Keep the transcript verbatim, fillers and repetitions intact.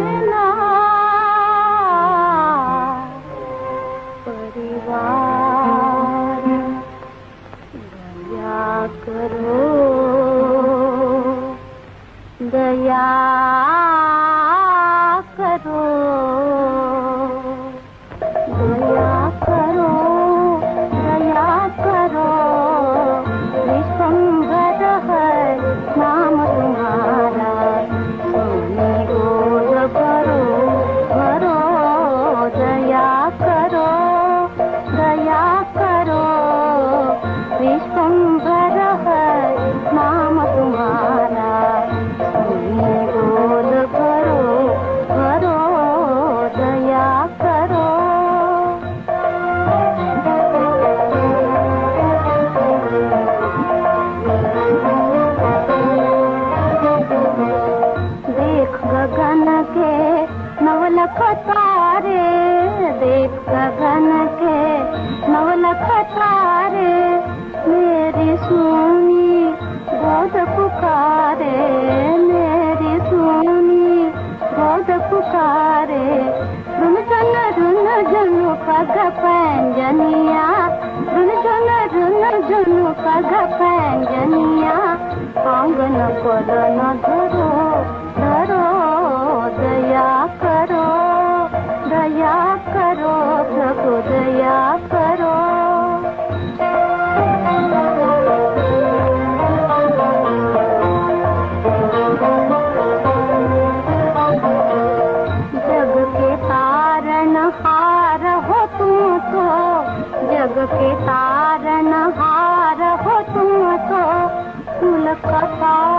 अपना परिवार दया करो, दया करो, दया करो, दया करो। विश्वंभर है नाम तुम्हारा, सोनी गोद भरो भरो। दया करो, दया करो। विश्वंभर है नाम तुम्हारा, सोनी गोद भरो भरो। दया करो। देख गगन के नवलख तारे, देख गगन के नवलख तारे। मेरी सुनी गोद पुकारे, मेरी सुनी गोद पुकारे। रुन झुन रुन झुनु पग पैंजनिया, रुन झुन रुन झुनु पग पैंजनिया। आंगन पलन धरो धरो। दया करो, दया करो प्रभु, दया करो। जग के तारन हार हो तुम तो, जग के तारन हार हो तुम तो। कुल कथा